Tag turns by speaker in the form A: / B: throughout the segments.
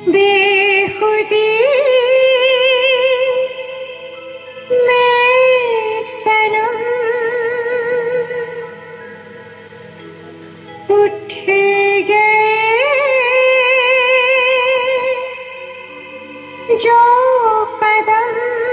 A: बेखुदी में सनम उठ गए जो कदम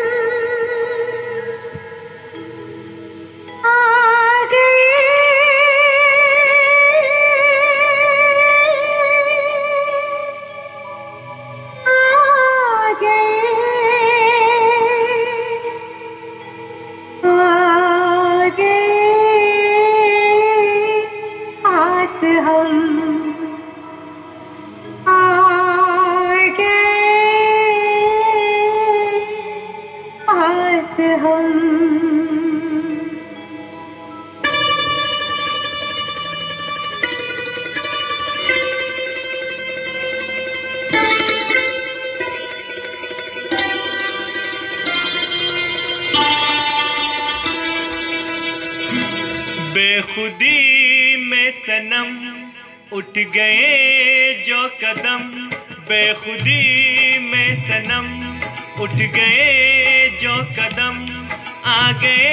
B: बेखुदी में सनम उठ गए जो कदम, बेखुदी में सनम उठ गए जो कदम, आ गए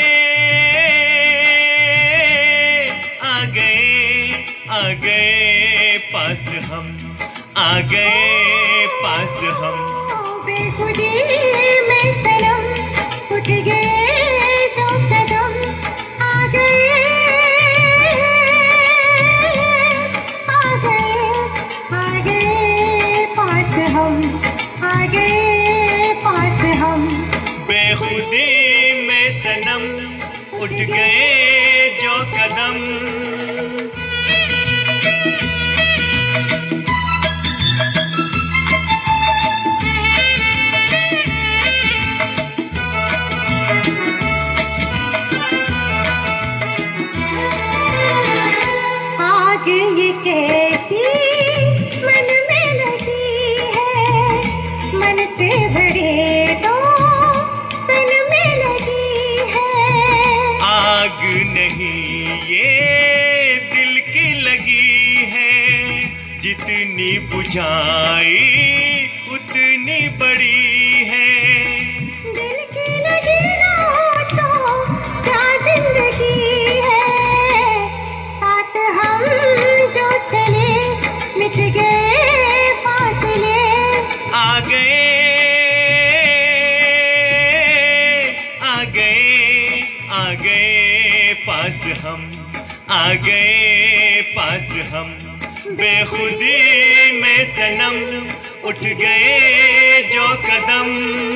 B: आ गए आ गए पास हम, आ गए पास हम।
A: बेखुदी में सनम उठ गए जो कदम, आ गए पास हम, आ गए पास हम।
B: बेखुदी में सनम उठ गए जो कदम।
A: आग ये कैसी मन में लगी है, मन से भरे तो तन में लगी है।
B: आग नहीं ये दिल की लगी है, जितनी बुझाई उतनी बड़ी है।
A: दिल की लगी ना हो तो क्या जिंदगी है, साथ हम जो चले मिट गए फासले।
B: आ गए आ गए आ गए पास हम, आ गए पास हम। बेखुदी में सनम उठ गए जो कदम।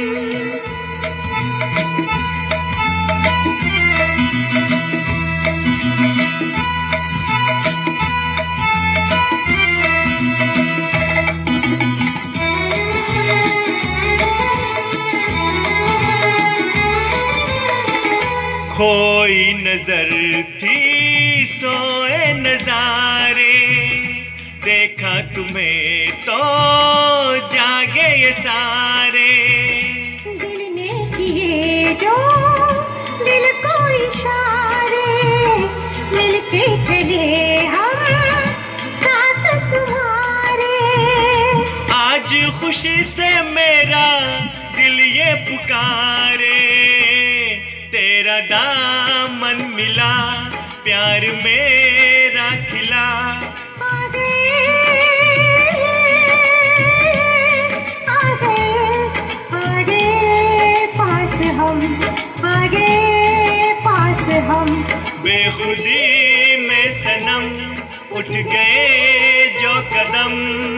B: खोई नजर थी सोए नजारे, देखा तुम्हें तो जागे ये सारे।
A: दिल ने किए जो दिल को इशारे, मिलके चले हम साथ तुम्हारे।
B: आज खुशी से मेरा दिल ये पुकारे, तेरा दामन मिला प्यार मेरा खिला।
A: आ गए आ गए आ गए पास हम, आ गए पास हम।
B: बेखुदी में सनम उठ गए जो कदम।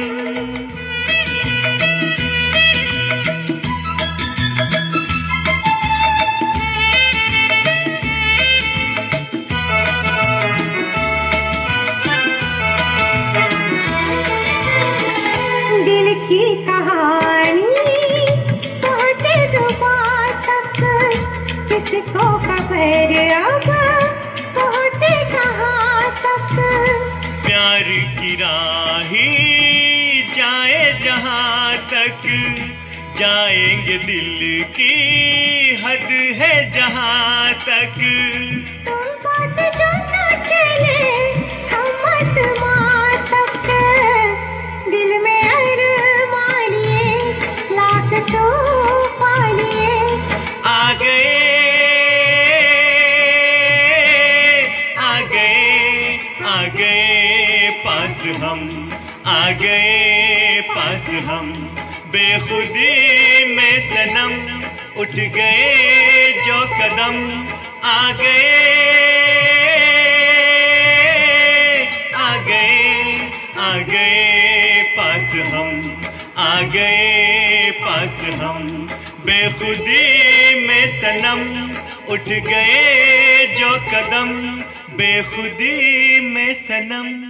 A: दिल की कहानी पहुँचे जुबां तक, किसको खबर अब पहुँचे कहाँ तक।
B: प्यार की राही जाए जहाँ तक, जाएंगे दिल की हद है जहाँ तक।
A: तुम पास जो न चले हम आसमां तक, दिल में अरमान
B: हम आ गए पास हम, बेखुदी में सनम उठ गए जो कदम, आ गए पास हम, आ गए पास हम, बेखुदी में सनम उठ गए जो कदम, बेखुदी में सनम।